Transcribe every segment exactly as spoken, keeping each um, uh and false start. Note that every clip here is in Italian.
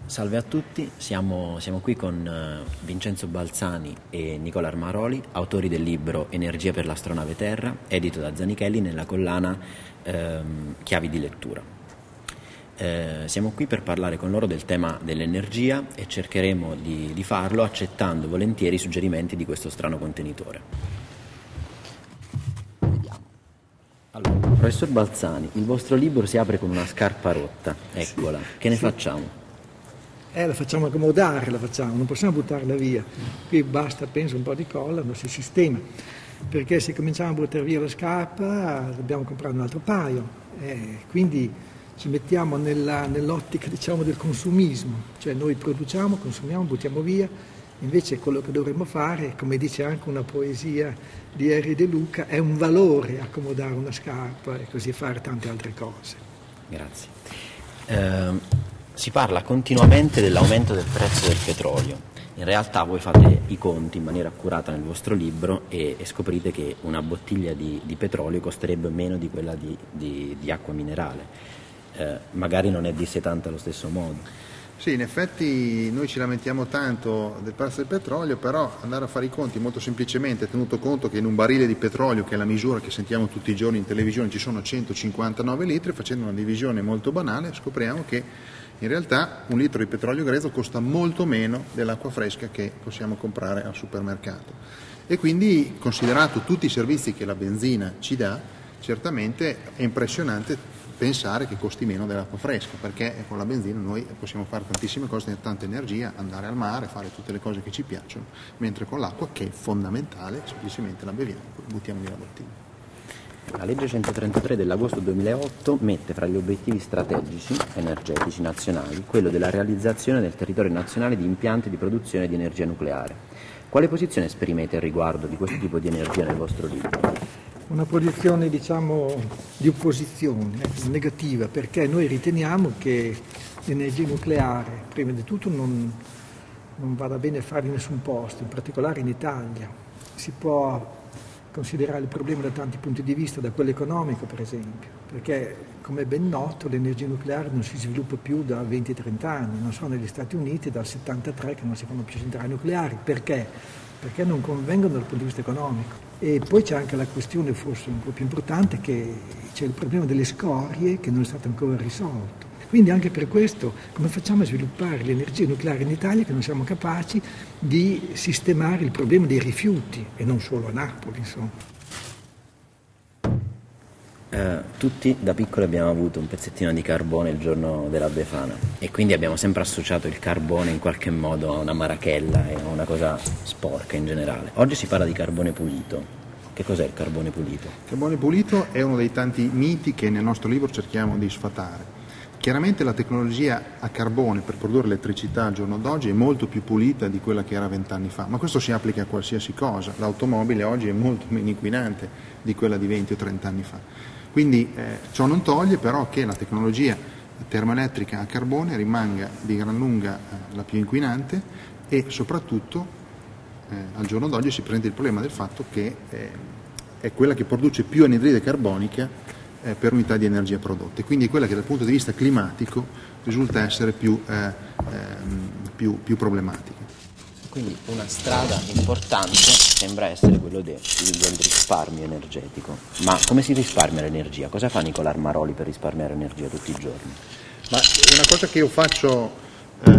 Salve a tutti, siamo, siamo qui con uh, Vincenzo Balzani e Nicola Armaroli, autori del libro Energia per l'astronave Terra, edito da Zanichelli nella collana ehm, Chiavi di lettura. Eh, siamo qui per parlare con loro del tema dell'energia e cercheremo di, di farlo accettando volentieri i suggerimenti di questo strano contenitore. Vediamo. Allora, professor Balzani, il vostro libro si apre con una scarpa rotta, eccola, sì. Che ne sì. facciamo? Eh, la facciamo accomodare, la facciamo, non possiamo buttarla via. Qui basta, penso, un po' di colla, non si sistema. Perché se cominciamo a buttare via la scarpa dobbiamo comprare un altro paio. Eh, quindi ci mettiamo nella, nell'ottica, diciamo, del consumismo. Cioè noi produciamo, consumiamo, buttiamo via. Invece quello che dovremmo fare, come dice anche una poesia di Erri De Luca, è un valore accomodare una scarpa e così fare tante altre cose. Grazie. Uh... Si parla continuamente dell'aumento del prezzo del petrolio. In realtà voi fate i conti in maniera accurata nel vostro libro e, e scoprite che una bottiglia di, di petrolio costerebbe meno di quella di, di, di acqua minerale. Eh, magari non è dissetante allo stesso modo. Sì, in effetti noi ci lamentiamo tanto del prezzo del petrolio, però andare a fare i conti molto semplicemente, tenuto conto che in un barile di petrolio, che è la misura che sentiamo tutti i giorni in televisione, ci sono centocinquantanove litri, facendo una divisione molto banale scopriamo che in realtà un litro di petrolio grezzo costa molto meno dell'acqua fresca che possiamo comprare al supermercato. E quindi, considerato tutti i servizi che la benzina ci dà, certamente è impressionante pensare che costi meno dell'acqua fresca, perché con la benzina noi possiamo fare tantissime cose, tenere tanta energia, andare al mare, fare tutte le cose che ci piacciono, mentre con l'acqua, che è fondamentale, semplicemente la beviamo, buttiamo via la bottiglia. La legge centotrentatré dell'agosto duemilaotto mette fra gli obiettivi strategici energetici nazionali quello della realizzazione nel territorio nazionale di impianti di produzione di energia nucleare. Quale posizione esprimete al riguardo di questo tipo di energia nel vostro libro? Una posizione, diciamo, di opposizione, eh, negativa, perché noi riteniamo che l'energia nucleare, prima di tutto, non, non vada bene fare in nessun posto, in particolare in Italia. Si può considerare il problema da tanti punti di vista, da quello economico per esempio, perché come è ben noto l'energia nucleare non si sviluppa più da venti trenta anni, non so, negli Stati Uniti dal settantatré che non si fanno più centrali nucleari, perché? Perché non convengono dal punto di vista economico. E poi c'è anche la questione forse un po' più importante, che c'è il problema delle scorie che non è stato ancora risolto. Quindi anche per questo come facciamo a sviluppare l'energia nucleare in Italia che non siamo capaci di sistemare il problema dei rifiuti e non solo a Napoli, insomma. Eh, tutti da piccoli abbiamo avuto un pezzettino di carbone il giorno della Befana e quindi abbiamo sempre associato il carbone in qualche modo a una marachella e a una cosa sporca in generale. Oggi si parla di carbone pulito. Che cos'è il carbone pulito? Il carbone pulito è uno dei tanti miti che nel nostro libro cerchiamo di sfatare. Chiaramente la tecnologia a carbone per produrre elettricità al giorno d'oggi è molto più pulita di quella che era vent'anni fa, ma questo si applica a qualsiasi cosa. L'automobile oggi è molto meno inquinante di quella di venti o trenta anni fa. Quindi eh, ciò non toglie però che la tecnologia termoelettrica a carbone rimanga di gran lunga eh, la più inquinante e soprattutto eh, al giorno d'oggi si presenta il problema del fatto che eh, è quella che produce più anidride carbonica Eh, per unità di energia prodotte, quindi è quella che dal punto di vista climatico risulta essere più, eh, ehm, più, più problematica. Quindi una strada importante sembra essere quello del, del risparmio energetico. Ma come si risparmia l'energia? Cosa fa Nicola Armaroli per risparmiare energia tutti i giorni? Ma una cosa che io faccio eh,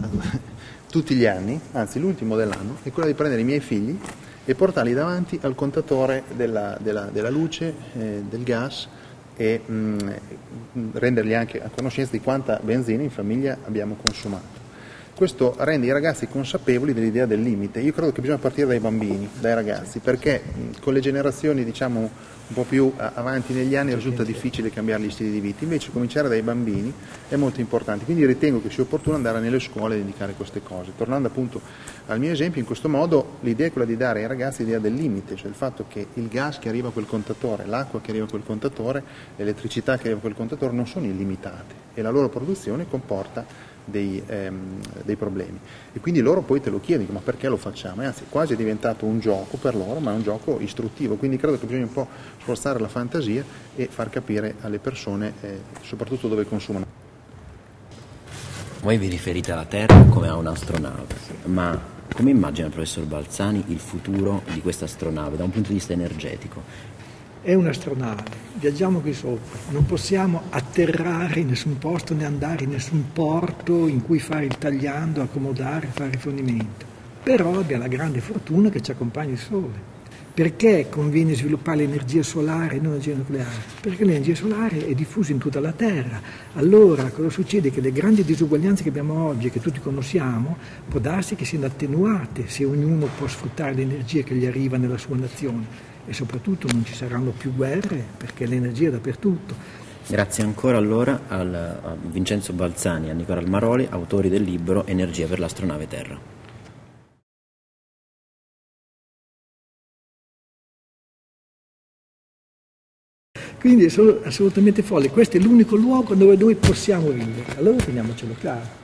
tutti gli anni, anzi l'ultimo dell'anno, è quella di prendere i miei figli e portarli davanti al contatore della, della, della luce, eh, del gas, e mh, renderli anche a conoscenza di quanta benzina in famiglia abbiamo consumato. Questo rende i ragazzi consapevoli dell'idea del limite. Io credo che bisogna partire dai bambini, dai ragazzi, perché mh, con le generazioni diciamo un po' più avanti negli anni risulta difficile cambiare gli stili di vita, invece cominciare dai bambini è molto importante, quindi ritengo che sia opportuno andare nelle scuole a indicare queste cose. Tornando appunto al mio esempio, in questo modo l'idea è quella di dare ai ragazzi l'idea del limite, cioè il fatto che il gas che arriva a quel contatore, l'acqua che arriva a quel contatore, l'elettricità che arriva a quel contatore non sono illimitate e la loro produzione comporta Dei, ehm, dei problemi e quindi loro poi te lo chiedono, ma perché lo facciamo? E anzi quasi è diventato un gioco per loro, ma è un gioco istruttivo, quindi credo che bisogna un po' sforzare la fantasia e far capire alle persone eh, soprattutto dove consumano. Voi vi riferite alla Terra come a un'astronave, ma come immagina il professor Balzani il futuro di questa astronave da un punto di vista energetico? È un'astronave, viaggiamo qui sopra, non possiamo atterrare in nessun posto né andare in nessun porto in cui fare il tagliando, accomodare, fare rifornimento. Però abbiamo la grande fortuna che ci accompagna il Sole. Perché conviene sviluppare l'energia solare e non l'energia nucleare? Perché l'energia solare è diffusa in tutta la Terra. Allora cosa succede? Che le grandi disuguaglianze che abbiamo oggi, che tutti conosciamo, può darsi che siano attenuate se ognuno può sfruttare l'energia che gli arriva nella sua nazione. E soprattutto non ci saranno più guerre, perché l'energia è dappertutto. Grazie ancora allora al, a Vincenzo Balzani e a Nicola Armaroli, autori del libro Energia per l'astronave Terra. Quindi è assolutamente folle, questo è l'unico luogo dove noi possiamo vivere, allora teniamocelo chiaro.